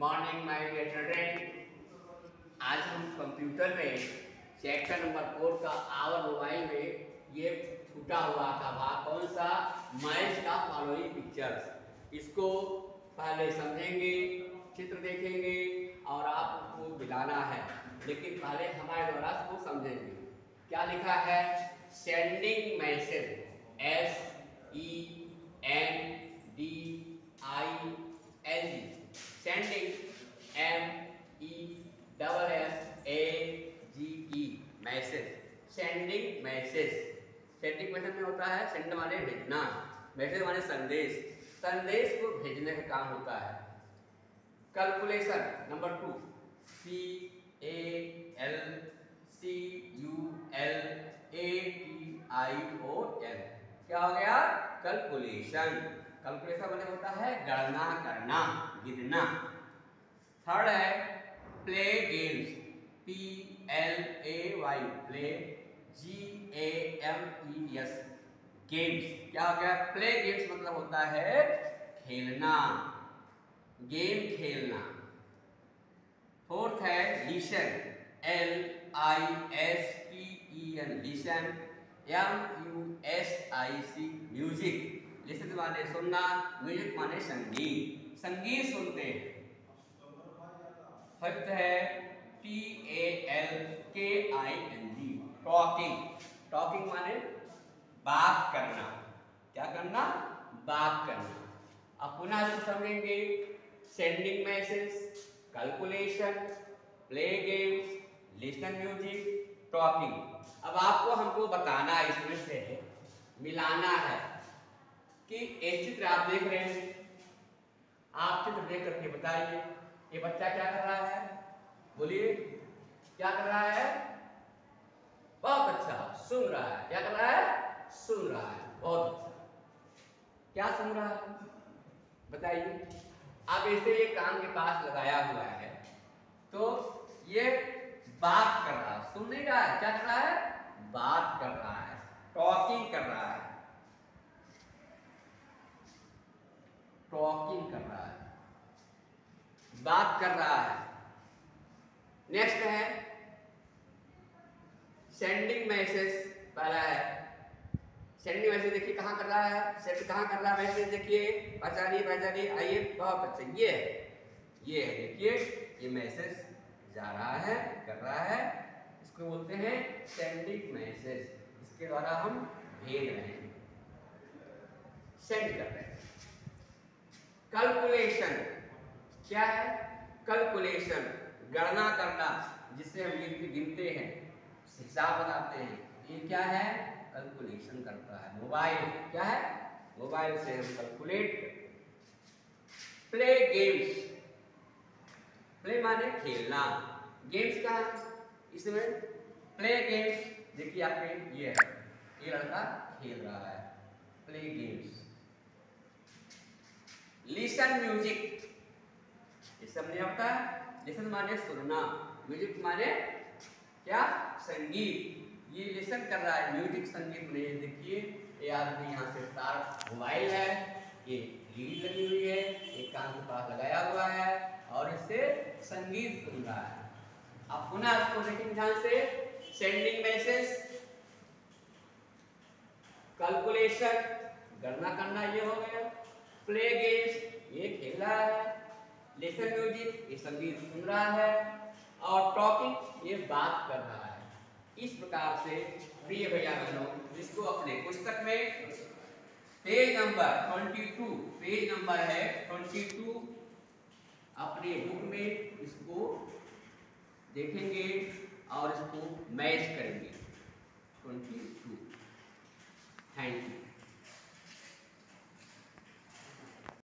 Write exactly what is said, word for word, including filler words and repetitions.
Morning my dear children. आज हम computer में चैप्टर नंबर फोर का आवर मोबाइल में ये छूटा हुआ था भाग कौन सा, मैच का फॉलोइंग पिक्चर्स। इसको पहले समझेंगे, चित्र देखेंगे और आपको मिलाना है, लेकिन पहले हमारे द्वारा इसको समझेंगे। क्या लिखा है? Sending message, S E N D I N G, sending M E double S A G E, message, sending message. Sending message में होता है सेंड माने भेजना, मैसेज माने संदेश, संदेश को भेजने का काम होता है। Calculation number two, C A L C U L A T I O N, क्या हो गया? कैलकुलेशन। कैलकुलेशन मतलब होता है गणना करना, गिनना। थर्ड है play games, P L A Y, play, G A M E S, games, क्या हो गया? प्ले गेम्स मतलब होता है खेलना, गेम खेलना। फोर्थ है listen, L I S T E N, listen, M U S I C, music. Listen माने सुनना, म्यूजिक माने संगीत, संगीत सुनते हैं। फिफ्थ है T A L K I N G, talking, talking माने बात करना, क्या करना? बात करना। अब पुनः इसको समझेंगे। Sending message, calculation, play games, listen music, talking. अब आपको हमको बताना है, इसमें से मिलाना है कि एक चित्र आप देख रहे हैं, आप चित्र देख करके बताइए ये बच्चा क्या कर रहा है? बोलिए, क्या कर रहा है? बहुत अच्छा, सुन रहा है। क्या कर रहा है? सुन रहा है, बहुत अच्छा। क्या सुन रहा है बताइए। अब ऐसे ये कान के पास लगाया हुआ है तो ये बात कर रहा है, सुन नहीं रहा है, क्या कर रहा है? बात कर रहा है, टॉकिंग कर रहा है, टॉकिंग कर रहा है, बात कर रहा है। नेक्स्ट है सेंडिंग मैसेज, पहला है सेंडिंग मैसेज। देखिए कहाँ कर रहा है, सेंड कहाँ कर रहा है मैसेज, देखिए पहचानिए पहचानिए, आइए, बहुत अच्छा, ये है, ये है, देखिए ये मैसेज जा रहा है, कर रहा है, इसको बोलते हैं सेंडिंग मैसेज। इसके द्वारा हम भेज रहे हैं, सेंड कर रहे हैं। कैलकुलेशन क्या है? कैलकुलेशन गणना करना, जिससे हम गिनते हैं, हिसाब बनाते हैं, ये क्या है? कैलकुलेशन करता है। मोबाइल क्या है? मोबाइल से हम कैलकुलेट करते हैं। प्ले गेम्स, प्ले माने खेलना, गेम्स का इसमें प्ले गेम्स, देखिए आपके ये है, ये लड़का खेल रहा है, प्ले गेम्स। लिसन म्यूजिक, ये सब नहीं आता। लिसन माने सुनना, म्यूजिक माने क्या? संगीत। ये लिसन कर रहा है, म्यूजिक संगीत नहीं। देखिए ये आदमी यहाँ से तार, मोबाइल है, ये लीड लगी हुई है, एक कान के पास लगाया हुआ है और इससे संगीत सुन रहा है। अब पुनः इसको देखेंगे ध्यान से। सेंडिंग मैसेज, कैलकुलेशन गणना करना, ये हो गया। प्ले गेम्स, ये खेल रहा है। लिसन म्यूजिक, ये संगीत सुन रहा है। और टॉकिंग, ये बात कर रहा है। इस प्रकार से प्रिय भैया बहनों, इसको अपने पुस्तक में पेज नंबर बाईस, पेज नंबर है बाईस, अपने बुक में इसको देखेंगे और इसको मैच करेंगे। बाईस। Thank you.